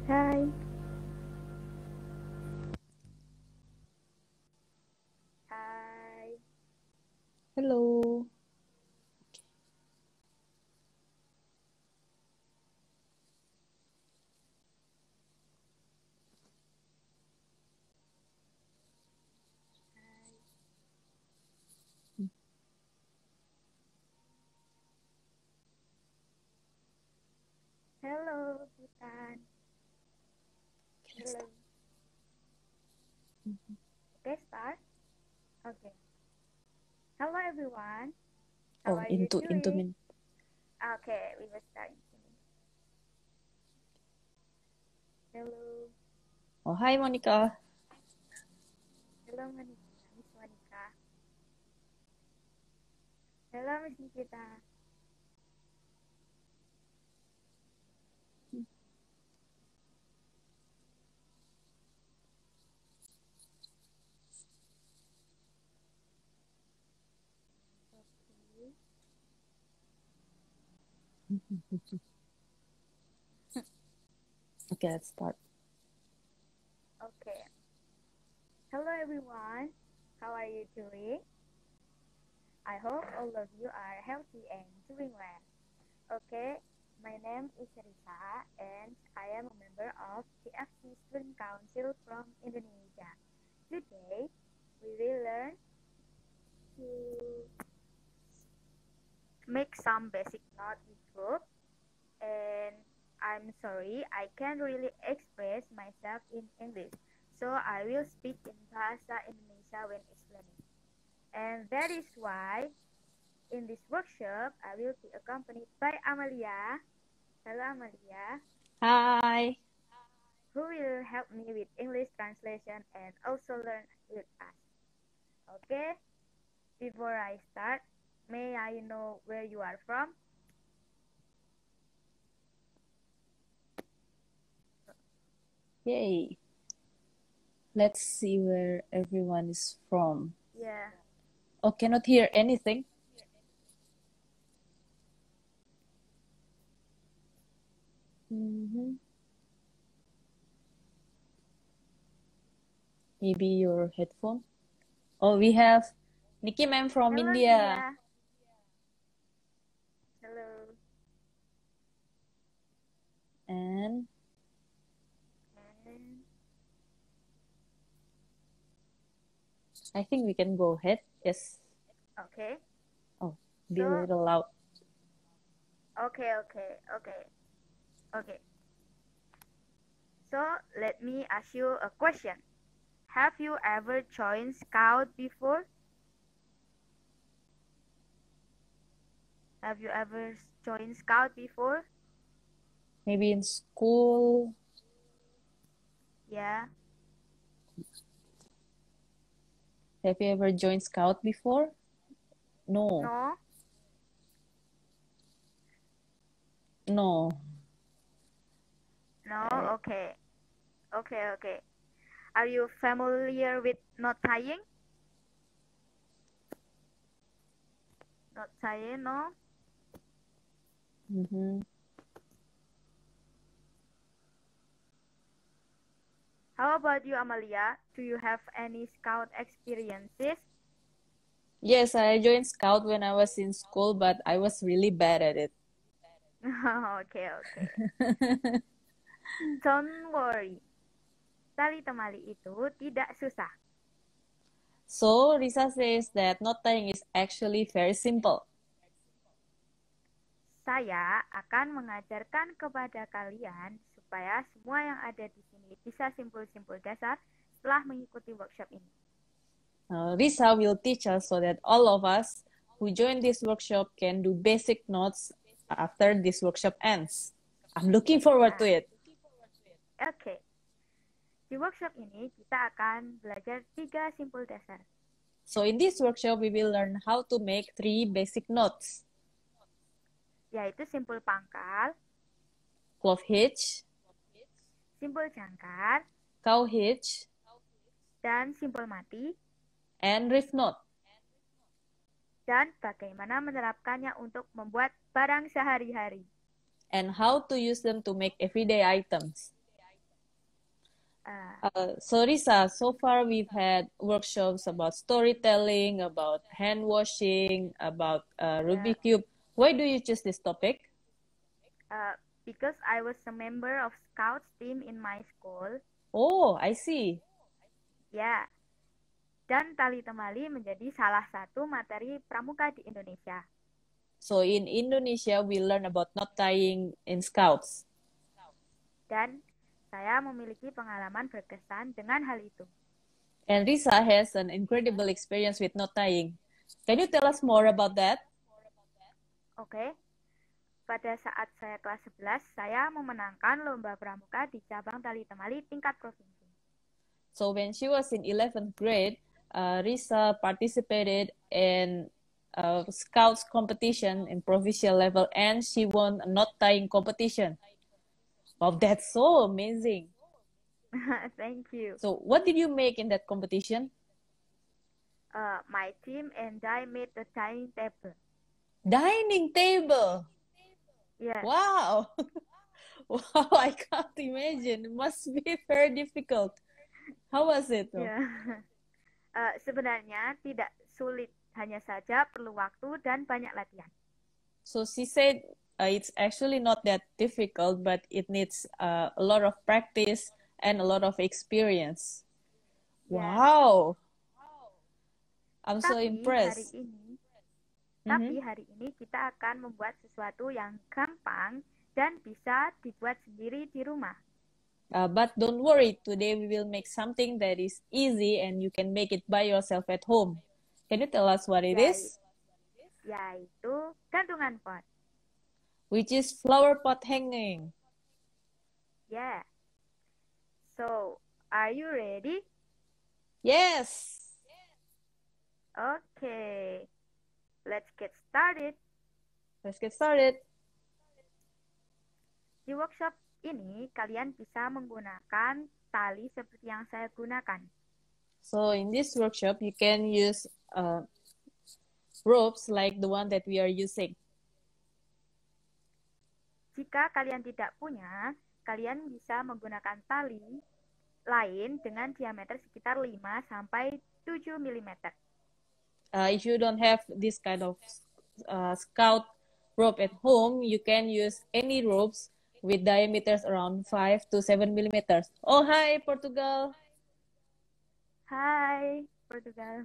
Hai, hai, Hello. hai. Hello, Butan. Okay, let's Hello. start. Okay, start. Okay. Hello, everyone. How Oh, are you into doing? min. Okay, we will start in 2 minutes. Hello. Oh, hi Monica. Hello, Monica. Miss Monica. Hello, Miss Nikita. Okay. Okay, let's start. Okay. Hello, everyone. How are you doing? I hope all of you are healthy and doing well. Okay, my name is Risa and I am a member of TFC Student Council from Indonesia. Today, we will learn to make some basic notes with group, and I'm sorry I can't really express myself in English, so I will speak in Bahasa Indonesia when explaining. And that is why in this workshop I will be accompanied by Amalia. Hello, Amalia, Hi. who will help me with English translation and also learn with us. Okay, before I start, may I know where you are from? Yay. Let's see where everyone is from. Yeah, Oh, cannot hear anything. Mm-hmm. Maybe your headphone. Oh, we have Nikki ma'am from hello India. Nia. Hello. And And I think we can go ahead. Yes. okay, Oh, be a so little loud. okay. So let me ask you a question. Have you ever joined Scout before? Have you ever joined Scout before? Maybe in school. Yeah. Have you ever joined Scout before? No. No. No. No. Uh, Okay. Okay. Are you familiar with knot tying? Knot tying, no? mm-hmm. How about you, Amalia? Do you have any scout experiences? Yes, I joined Scout when I was in school, but I was really bad at it. Okay. Don't worry. Tali temali itu tidak susah. So Risa says that knot tying is actually very simple. Saya akan mengajarkan kepada kalian supaya semua yang ada di sini bisa simpul-simpul dasar setelah mengikuti workshop ini. Risa will teach us so that all of us who join this workshop can do basic knots after this workshop ends. I'm looking forward to Nah, it. oke. Di workshop ini kita akan belajar 3 simpul dasar. So in this workshop, we will learn how to make 3 basic knots. Yaitu simpul pangkal, Clove hitch, simpul jangkar, cow hitch, dan simpul mati, and reef knot. dan bagaimana menerapkannya untuk membuat barang sehari-hari. And how to use them to make everyday items. So Risa, so far we've had workshops about storytelling, about hand washing, about Yeah, Rubik's Cube. Why do you choose this topic? because I was a member of Scouts team in my school. Oh, I see. Ya, dan tali temali menjadi salah satu materi pramuka di Indonesia. So in Indonesia, we learn about knot tying in Scouts. Dan saya memiliki pengalaman berkesan dengan hal itu. And Risa has an incredible experience with knot tying. Can you tell us more about that? Oke, pada saat saya kelas 11, saya memenangkan lomba pramuka di cabang tali temali tingkat provinsi. So when she was in 11th grade, Risa participated in Scouts competition in provincial level and she won a knot tying competition. Wow, that's so amazing. Thank you. So what did you make in that competition? My team and I made a dining table. Dining table. Yes. Wow. Wow, I can't imagine. It must be very difficult. How was it? Ya. Sebenarnya tidak sulit, hanya saja perlu waktu dan banyak latihan. So she said it's actually not that difficult, but it needs a lot of practice and a lot of experience. Ya. Wow. I'm so Tapi impressed. hari ini kita akan membuat sesuatu yang gampang dan bisa dibuat sendiri di rumah. But don't worry, today we will make something that is easy and you can make it by yourself at home. Can you tell us what it is? Yaitu gantungan pot. Which is flower pot hanging. Yeah. So, are you ready? Yes. Okay. Let's get started. Let's get started. Di workshop ini, kalian bisa menggunakan tali seperti yang saya gunakan. So in this workshop, you can use ropes like the one that we are using. Jika kalian tidak punya, kalian bisa menggunakan tali lain dengan diameter sekitar 5 sampai 7 mm. If you don't have this kind of scout rope at home, you can use any ropes with diameters around 5 to 7 millimeters. Oh, hi, Portugal. Hai, Portugal.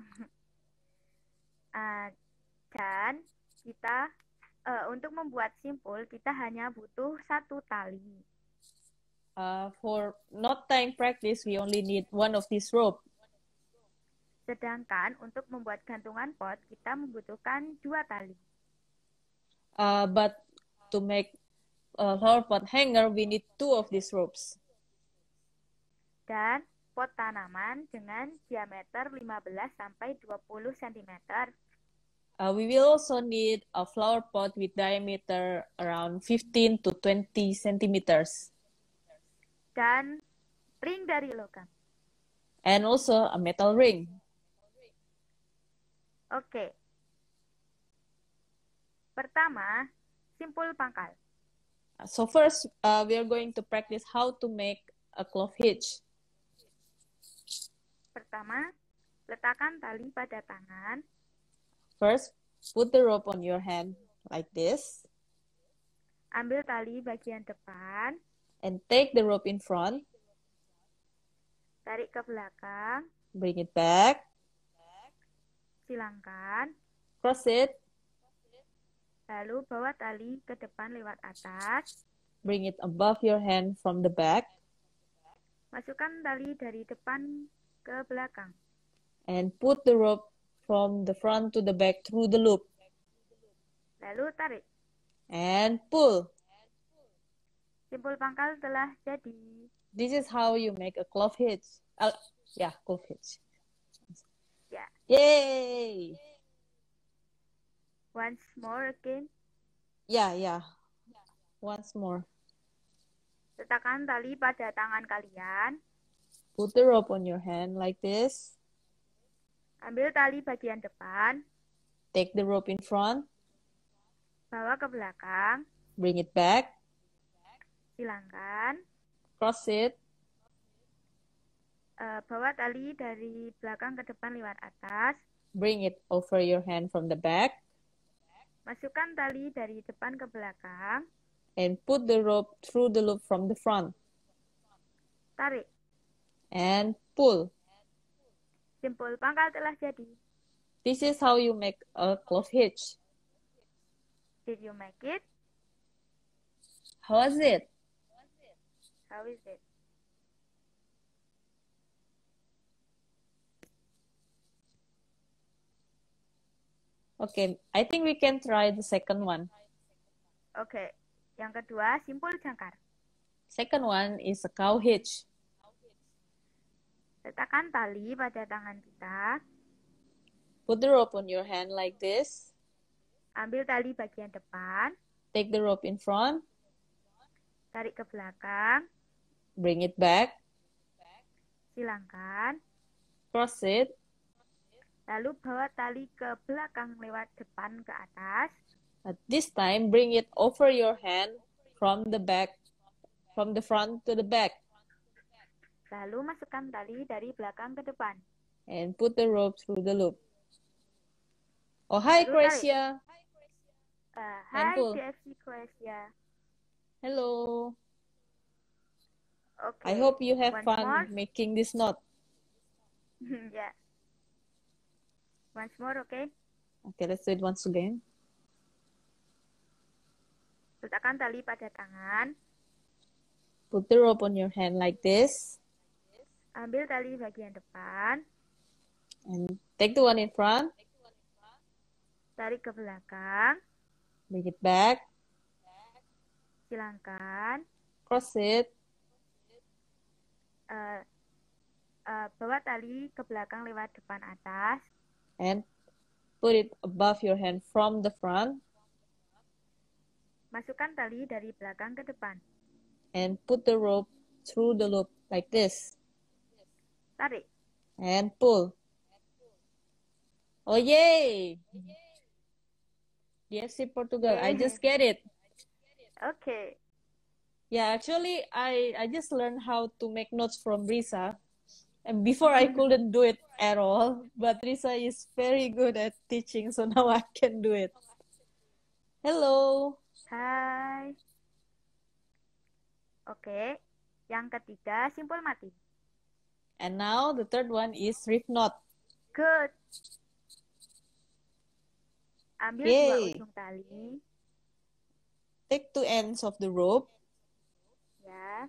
Dan kita untuk membuat simpul, kita hanya butuh satu tali. For knot tying practice, we only need one of these rope. Sedangkan untuk membuat gantungan pot, kita membutuhkan 2 tali. But to make a flower pot hanger, we need 2 of these ropes. Dan pot tanaman dengan diameter 15 sampai 20 cm. We will also need a flower pot with diameter around 15 to 20 centimeters. Dan ring dari logam. And also a metal ring. Oke. Pertama, simpul pangkal. So first, we are going to practice how to make a clove hitch. Pertama, letakkan tali pada tangan. First, put the rope on your hand like this. Ambil tali bagian depan. And take the rope in front. Tarik ke belakang. Bring it back. Silangkan. Cross it. Lalu bawa tali ke depan lewat atas. Bring it above your hand from the back. Masukkan tali dari depan ke belakang. And put the rope from the front to the back through the loop. Lalu tarik. And pull. Simpul pangkal telah jadi. This is how you make a clove hitch. Clove hitch. Yeah. Yay! Once more again. Yeah. Once more. Letakkan tali pada tangan kalian. Put the rope on your hand like this. Ambil tali bagian depan. Take the rope in front. Bawa ke belakang. Bring it back. Silangkan. Cross it. Bawa tali dari belakang ke depan lewat atas. Bring it over your hand from the back. Masukkan tali dari depan ke belakang. And put the rope through the loop from the front. Tarik. And pull. Simpul pangkal telah jadi. This is how you make a clove hitch. Did you make it? How was it? How is it? Okay, I think we can try the second one. Oke. Yang kedua, simpul jangkar. Second one is a cow hitch. Letakkan tali pada tangan kita. Put the rope on your hand like this. Ambil tali bagian depan. Take the rope in front. Tarik ke belakang. Bring it back. Silangkan. Cross it. Lalu bawa tali ke belakang lewat depan ke atas. At this time, bring it over your hand from the back, from the front to the back. Lalu masukkan tali dari belakang ke depan. And put the rope through the loop. Oh, hi, Lalu Croatia. Hai pull. TFC Croatia. Hello. Okay. I hope you have Once fun more. making this knot. Yeah. Once more, okay? Okay, let's do it once again. Letakkan tali pada tangan. Put the rope on your hand like this. Ambil tali bagian depan. And take the one in front. Tarik ke belakang. Bring it back. Silangkan. Cross it. Bawa tali ke belakang lewat depan atas. And put it above your hand from the front. Masukkan tali dari belakang ke depan. And put the rope through the loop like this. Tarik. And pull. Oh, yay! DFC Portugal, I just get it. Okay. Yeah, actually, I just learned how to make knots from Risa. And before I couldn't do it at all. But Risa is very good at teaching, so now I can do it. Hello. Hai. Oke. Yang ketiga, simpul mati. And now the third one is reef knot. Good. Ambil Yay. dua ujung tali. Take two ends of the rope. Ya.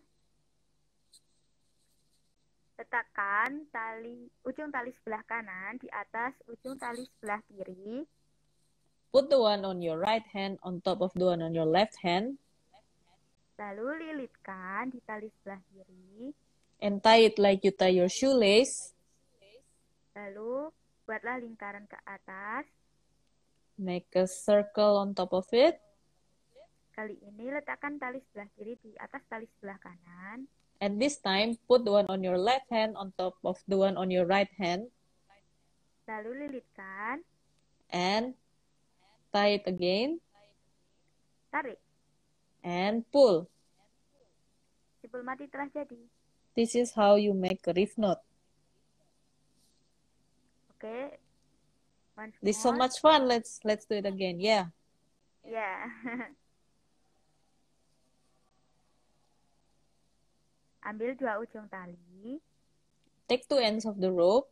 Letakkan ujung tali sebelah kanan di atas ujung tali sebelah kiri. Put the one on your right hand on top of the one on your left hand. Lalu lilitkan di tali sebelah kiri. And tie it like you tie your shoelace. Lalu buatlah lingkaran ke atas. Make a circle on top of it. Kali ini letakkan tali sebelah kiri di atas tali sebelah kanan. And this time, put the one on your left hand on top of the one on your right hand. Lalu lilitkan. And tie it again. Tarik. And pull. Simpul mati telah jadi. This is how you make a reef knot. Oke. Once This is so more. much fun. Let's do it again. Yeah. Ya. Ambil dua ujung tali. Take two ends of the rope.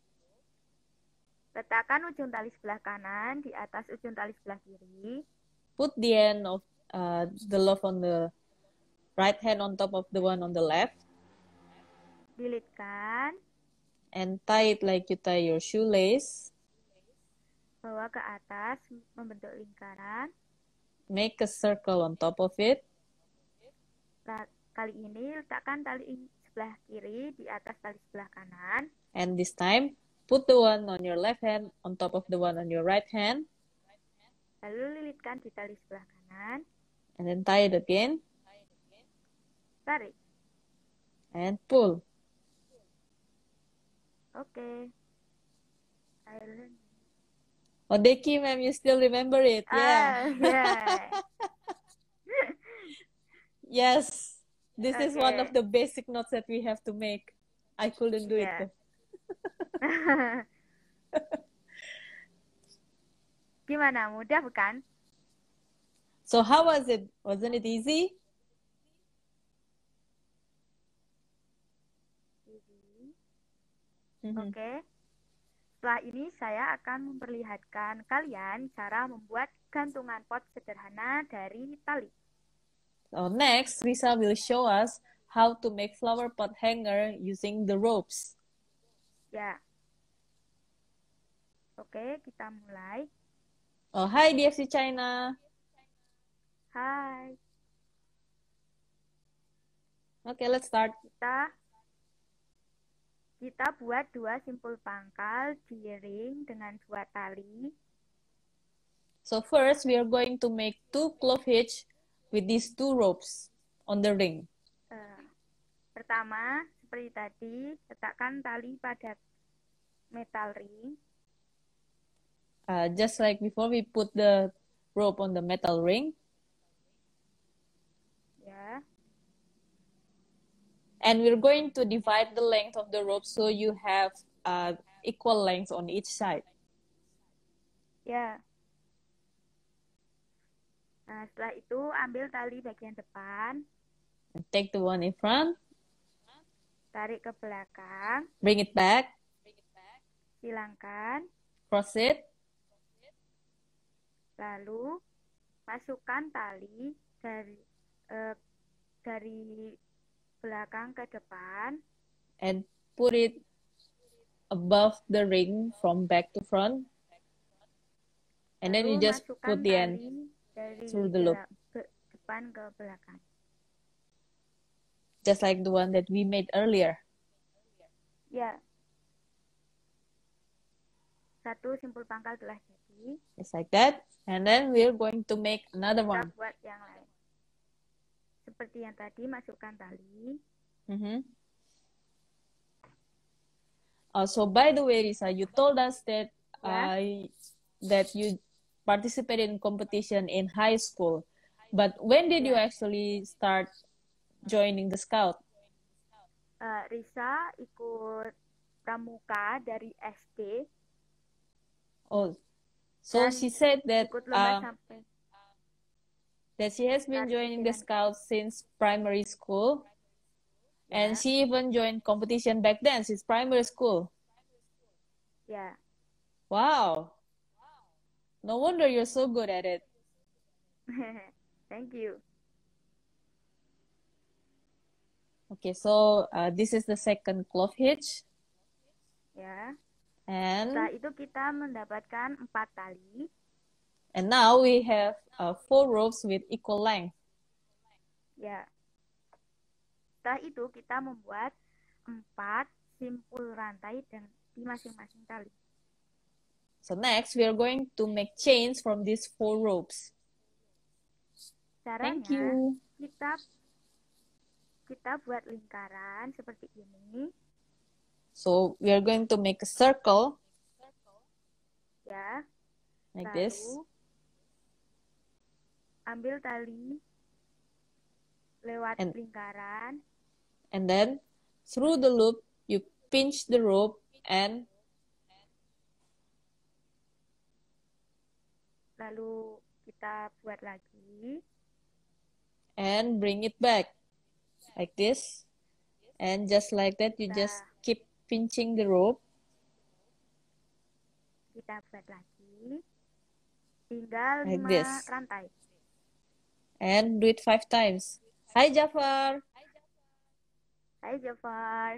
Letakkan ujung tali sebelah kanan di atas ujung tali sebelah kiri. Put the end of the loop on the right hand on top of the one on the left. Lilitkan. And tie it like you tie your shoelace. Bawa ke atas membentuk lingkaran. Make a circle on top of it. Kali ini letakkan tali sebelah kiri di atas tali sebelah kanan. And this time, put the one on your left hand on top of the one on your right hand. Lalu lilitkan di tali sebelah kanan. And then tie it again. Tarik. And pull. Oke. I learned. Oh, Deki, ma'am, you still remember it? Yeah. Yeah. Yes. This is one Okay. of the basic knots that we have to make. I couldn't do it. Yeah. Gimana, mudah bukan? So how was it? Wasn't it easy? Oke. Setelah ini saya akan memperlihatkan kalian cara membuat gantungan pot sederhana dari tali. So next, Risa will show us how to make flower pot hanger using the ropes. Ya. Oke, kita mulai. Oh, hi DFC China. Hai. Okay, let's start. Kita buat 2 simpul pangkal di ring dengan 2 tali. So first, we are going to make 2 clove hitch with these 2 ropes on the ring. Pertama, seperti tadi, letakkan tali pada metal ring. Just like before, we put the rope on the metal ring. Ya. And we're going to divide the length of the rope so you have equal length on each side. Ya. Nah, setelah itu ambil tali bagian depan. And take the one in front. Tarik ke belakang. Bring it back. Silangkan. Cross it. Lalu masukkan tali dari belakang ke depan. And put it above the ring from back to front. And then you just put the end through the loop. Depan ke belakang. Just like the one that we made earlier. Ya. Satu simpul pangkal telah jadi. Just like that. And then we're going to make another one. Kita buat yang lain. Seperti yang tadi, masukkan tali. So by the way, Risa, you told us that that you participated in competition in high school. But when did you actually start joining the Scout? Risa ikut pramuka dari SD. Oh, so she said that sampai that she has been joining the Scout since primary school. And she even joined competition back then, since primary school. Yeah. Wow. No wonder you're so good at it. Thank you. Okay, so this is the second clove hitch. Ya. And setelah itu kita mendapatkan 4 tali. And now we have 4 ropes with equal length. Ya. Setelah itu kita membuat 4 simpul rantai di masing-masing tali. So next we are going to make chains from these 4 ropes. Caranya, thank you. Kita buat lingkaran seperti ini. So we are going to make a circle. Ya. Like lalu, this. Ambil tali lewat lingkaran. And then through the loop, you pinch the rope and lalu kita buat lagi. And bring it back like this. And just like that, you just keep pinching the rope. Kita buat lagi. Tinggal like 5 this. rantai. And do it 5 times. Hi, Jafar. Hai Jafar.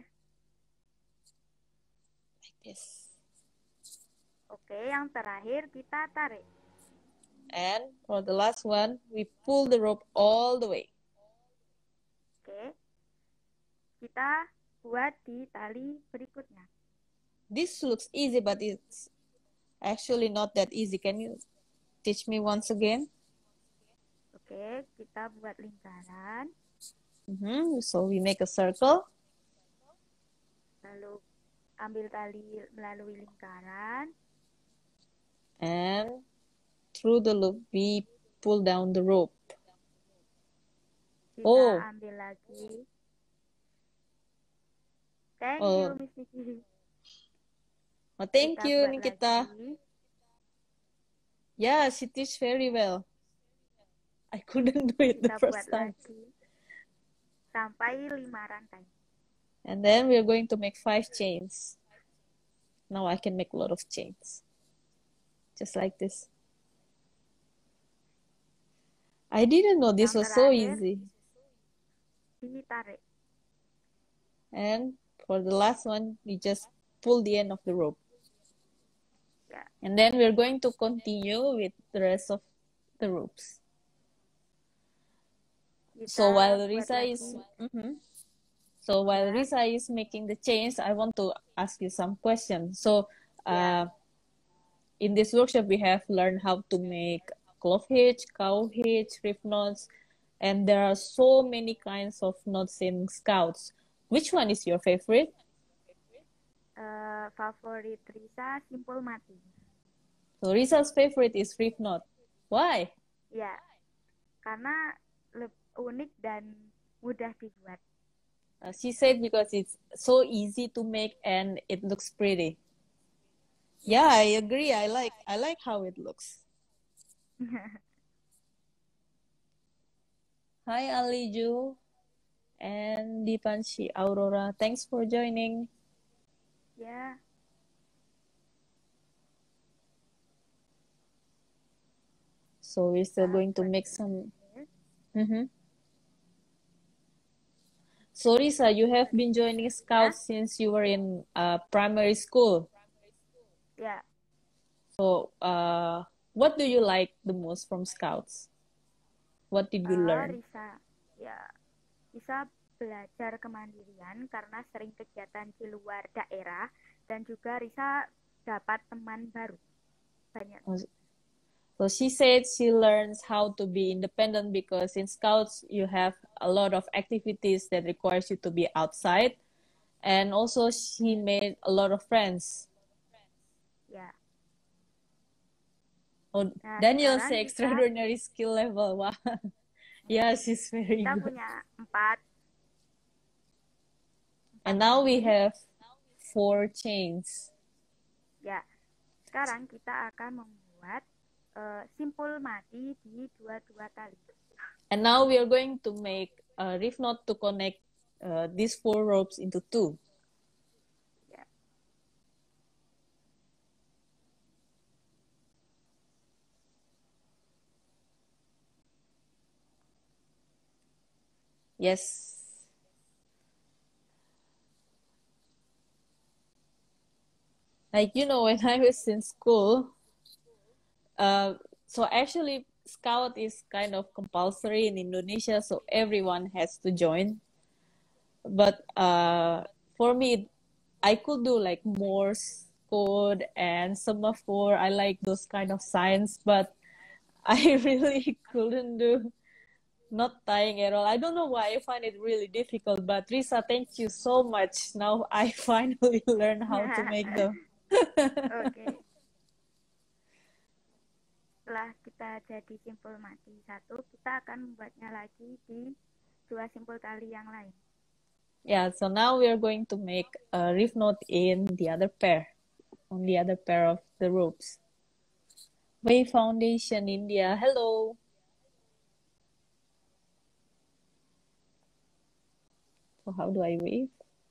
Like this. Oke, yang terakhir kita tarik. And for the last one, we pull the rope all the way. Oke. Kita buat di tali berikutnya. This looks easy, but it's actually not that easy. Can you teach me once again? Oke, kita buat lingkaran. So we make a circle. Lalu ambil tali melalui lingkaran. And through the loop, we pull down the rope. Kita ambil lagi. Thank Oh. you, Miss Niki. Oh, thank Kita you, buat Nikita. lagi. Yeah, she teach very well. I couldn't do it the Kita buat first time. lagi sampai 5 rantai. And then we're going to make 5 chains. Now I can make a lot of chains. Just like this. I didn't know this Yang was so terakhir, easy. ditarik. And for the last one, you just pull the end of the rope. Ya. And then we're going to continue with the rest of the ropes. Kita So while buat Risa lagi. is so while Yeah. Risa is making the chains, I want to ask you some questions. So Yeah. in this workshop, we have learned how to make clove hitch, cow hitch, reef knots, and there are so many kinds of knots in Scouts. Which one is your favorite? Favorit Risa simpul mati. So Risa's favorite is reef knot. Why? Ya, karena unik dan mudah dibuat. She said because it's so easy to make and it looks pretty. Yeah, I agree. I like how it looks. Hi Aliju and Dipanshi Aurora. Thanks for joining. Ya. So we're still going to make some. So Risa, you have been joining Scouts since you were in primary school. Ya. So what do you like the most from Scouts? What did you learn? Risa belajar kemandirian karena sering kegiatan di luar daerah dan juga Risa dapat teman baru. Banyak. So she said she learns how to be independent because in Scouts you have a lot of activities that requires you to be outside, and also she made a lot of friends. Ya. Oh, Daniel say extraordinary skill level. Wow. Yeah, she's very kita good. Punya 4. And now we have 4 chains. Ya. Sekarang kita akan membuat simpul mati di 2 tali. And now we are going to make a reef knot to connect these 4 ropes into 2. Yeah. Yes. Like, when I was in school, so actually Scout is kind of compulsory in Indonesia, so everyone has to join. But for me, I could do like Morse code and semaphore. I like those kind of signs, but I really couldn't do knot tying at all. I don't know why I find it really difficult, but Risa, thank you so much. Now I finally learned how to make them. Oke. Setelah kita jadi simpul mati 1, kita akan membuatnya lagi di 2 simpul tali yang lain. Yeah, so now we are going to make a reef knot in the other pair, on the other pair of the ropes. Wave Foundation India, hello. So how do I wave?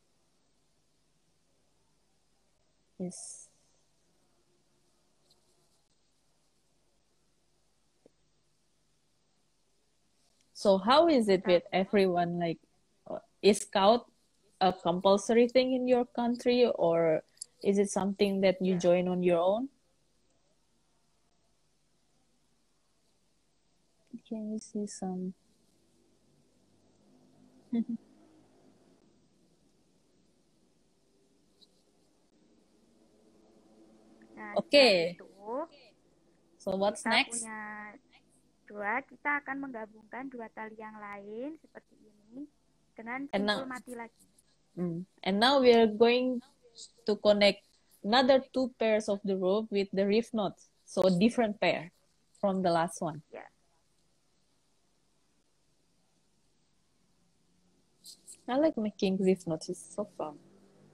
Yes. So how is it with everyone? Like, is Scout a compulsory thing in your country, or is it something that you join on your own? Can you see some? Okay. So what's next? Punya 2, kita akan menggabungkan 2 tali yang lain seperti ini dengan simpul mati lagi. And now we are going to connect another 2 pairs of the rope with the reef knot. So a different pair from the last one. Yeah. I like making reef knots. It's so fun.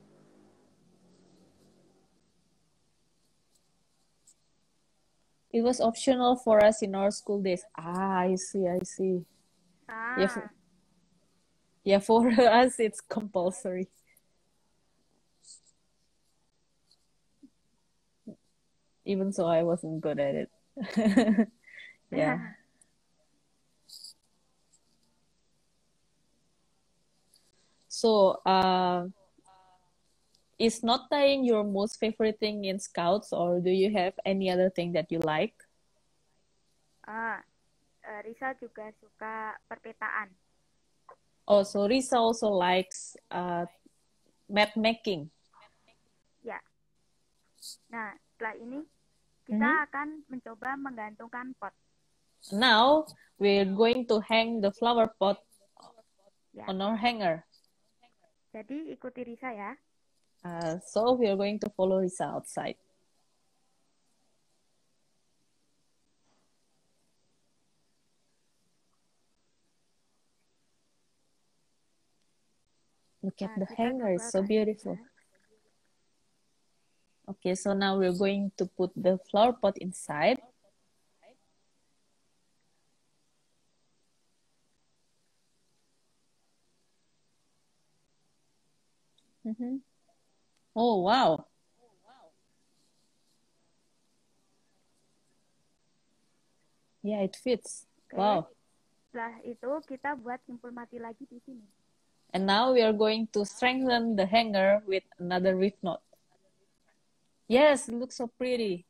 It was optional for us in our school days. Ah, I see, I see. Yeah, Ah, yeah, for us it's compulsory. Even so, I wasn't good at it. Yeah. So, is knot tying your most favorite thing in Scouts, or do you have any other thing that you like? ah, Risa juga suka perpetaan. Oh, so Risa also likes map making. Ya. Nah, setelah ini kita Mhm. akan mencoba menggantungkan pot. Now we're going to hang the flower pot Ya. on our hanger. Jadi ikuti Risa ya. So we are going to follow Risa outside. Look at Nah, the kita hanger, coba it's so beautiful. kasihkan. Okay, so now we're going to put the flower pot inside. Mhm. Oh, wow. Yeah, it fits. Oke. Wow. Setelah itu kita buat simpul mati lagi di sini. And now we are going to strengthen the hanger with another reef knot. Yes, it looks so pretty.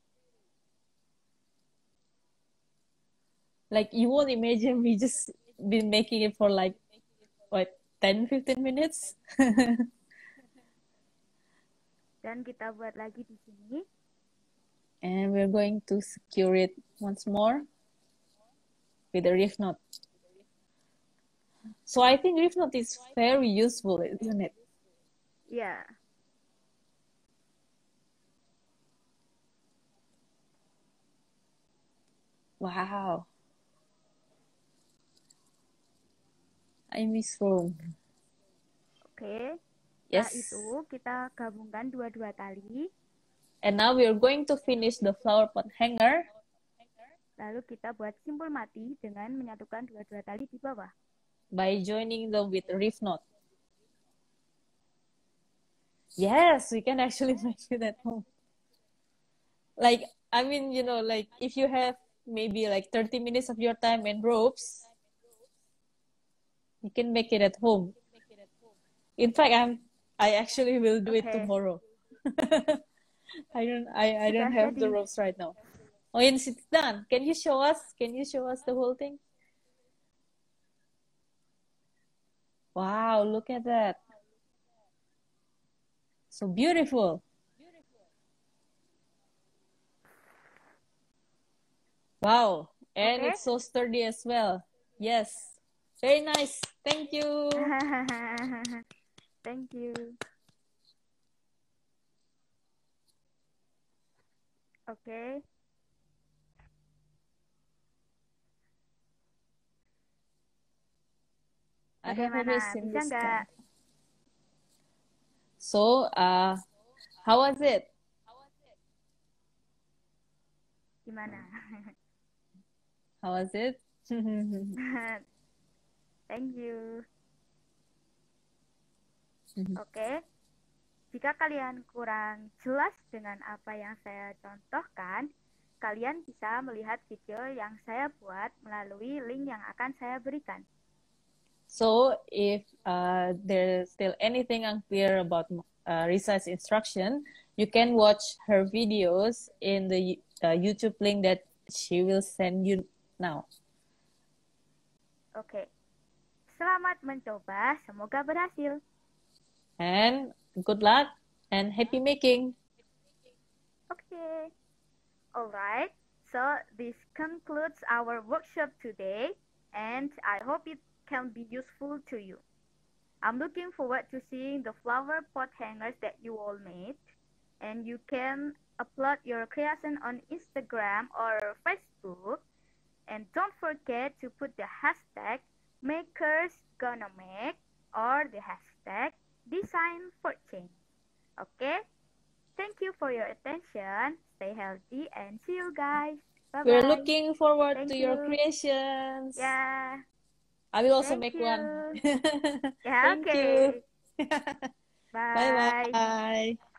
Like you won't imagine we just been making it for like what 10-15 minutes. Dan kita buat lagi di sini. And we're going to secure it once more with a reef knot. So I think reef knot is very useful, isn't it? Ya. Wow. I miss Rome. Oke. Setelah Yes. itu kita gabungkan dua-dua tali. And now we are going to finish the flower pot hanger. Lalu kita buat simpul mati dengan menyatukan dua-dua tali di bawah. By joining them with a reef knot. Yes, we can actually make it at home. Like, I mean, like if you have maybe like 30 minutes of your time and ropes, you can make it at home. In fact, I actually will do it Oke. tomorrow. I don't Sudah have the jadi. ropes right now. Oh, yes, it's done. Can you show us? Can you show us the whole thing? Wow, look at that. So beautiful. Wow. And Oke. it's so sturdy as well. Yes. Very nice. Thank you. Thank you. Oke. I have Bagaimana? already seen Bisa this nggak? kind. So, how was it? Gimana? How was it? Thank you. Oke. Jika kalian kurang jelas dengan apa yang saya contohkan, kalian bisa melihat video yang saya buat melalui link yang akan saya berikan. So, if there's still anything unclear about Risa's instruction, you can watch her videos in the YouTube link that she will send you now. Oke. Selamat mencoba, semoga berhasil. And good luck and happy making. Okay. Alright. So this concludes our workshop today, and I hope it can be useful to you. I'm looking forward to seeing the flower pot hangers that you all made, and you can upload your creation on Instagram or Facebook. And don't forget to put the hashtag #MakersGonnaMake or the hashtag #DesignForChange. Okay? Thank you for your attention. Stay healthy and see you guys. We're Bye-bye. looking forward Thank to your you. creations. Yeah. I will also Thank make you. one. Yeah, Thank okay. you. Bye. Bye-bye.